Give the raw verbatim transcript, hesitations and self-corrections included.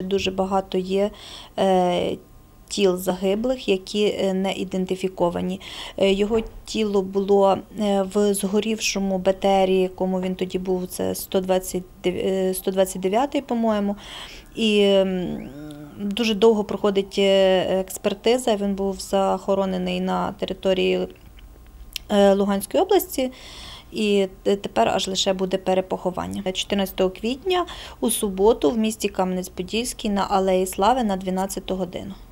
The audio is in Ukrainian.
Дуже багато є тіл загиблих, які не ідентифіковані. Його тіло було в згорівшому БТРі, якому він тоді був, це сто двадцять дев'ятий, по-моєму. І дуже довго проходить експертиза, він був захоронений на території Луганської області. І тепер аж лише буде перепоховання. чотирнадцятого квітня у суботу в місті Кам'янець-Подільський на Алеї Слави на дванадцяту годину.